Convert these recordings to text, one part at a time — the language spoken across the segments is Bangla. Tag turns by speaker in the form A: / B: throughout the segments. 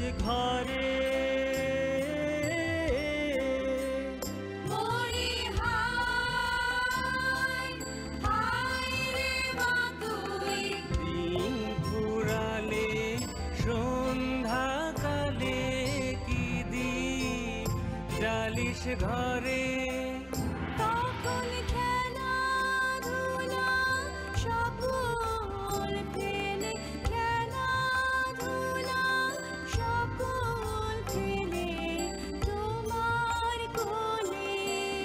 A: ঘরে দিন ফুরালে সন্ধ্যাকালে কি দীপ জ্বালিস ঘরে
B: তখন খেলাধুলা সকল ফেলে খেলাধুলা সকল ফেলে তোমার কোলে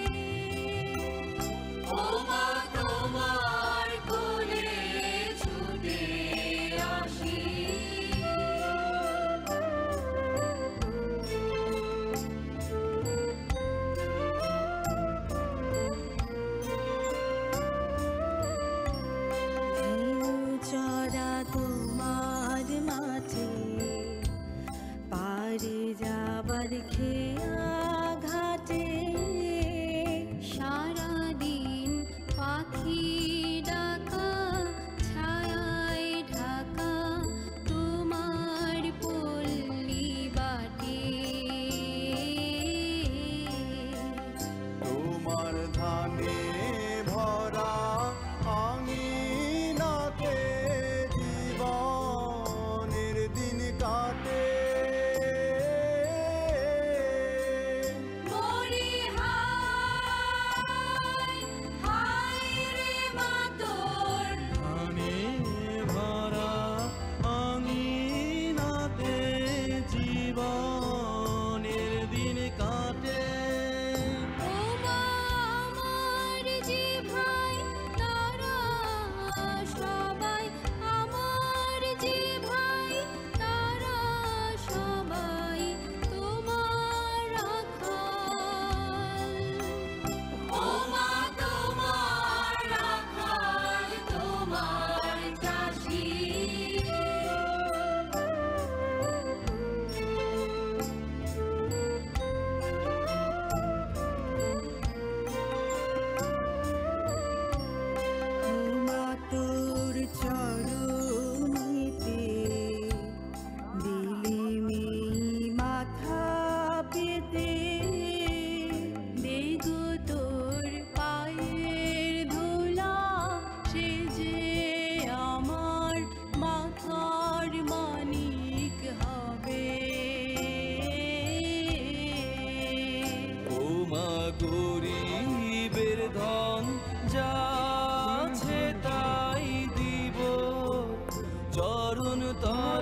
B: ওমা তোমার কোলে ছুটে আসি চড়া তোমার মাঠে পারে যাবার খেয়া ঘাটে সারাদিন পাখি ডাকা ছায়ায় ঢাকা তোমার পল্লী বাটে
C: তোমার ধানে ভরা আঙিনাতে জীবনের দিন কাটে
B: মরি হায় হায় রে মা তোর
A: ধানে ভরা আঙিনাতে জীবনের দিন কাটে
B: ওমা আমার যে ভাই তারা সবাই আমার যে ভাই তারা সবাই তোমার রাখাল ওমা তোমার রাখাল তোমার চাষি ওমা তোর চরণেতে দিলি মাথা পেতে দেগো তোর পায়ের ধুলা সে যে আমার মাথার মানিক হবে
A: ওমা গরিবের ধন যাচ্ছে তাই দিব চরণ তল